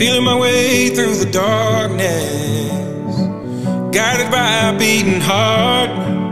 Feeling my way through the darkness, guided by a beating heart.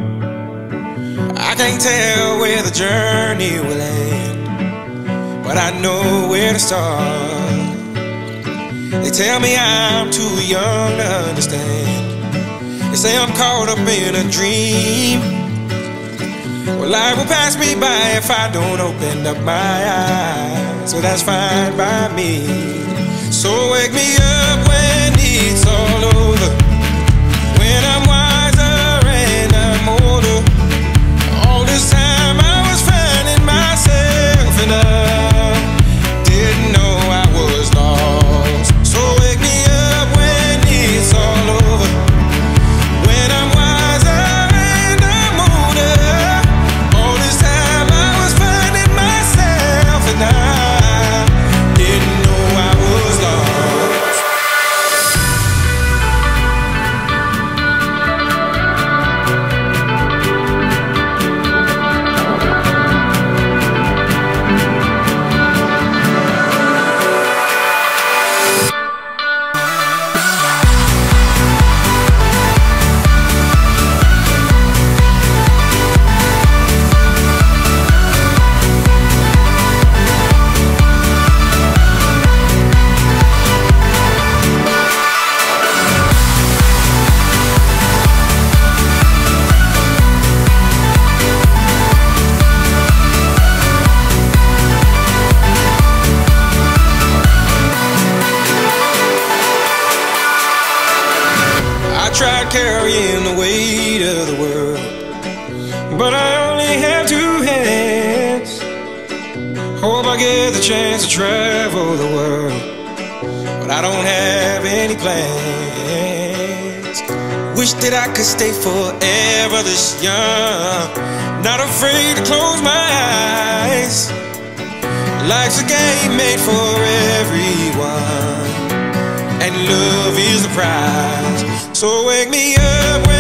I can't tell where the journey will end, but I know where to start. They tell me I'm too young to understand. They say I'm caught up in a dream. Well, life will pass me by if I don't open up my eyes, so that's fine by me. So wake me up when it's all over, when I'm wiser and I'm older. All this time I was finding myself and I didn't know I was lost. So wake me up when it's all over, when I'm wiser and I'm older. All this time I was finding myself and I didn't know I was lost. I tried carrying the weight of the world, but I only have two hands. Hope I get the chance to travel the world, but I don't have any plans. Wish that I could stay forever this young, not afraid to close my eyes. Life's a game made for everyone, and love is the prize. So wake me up when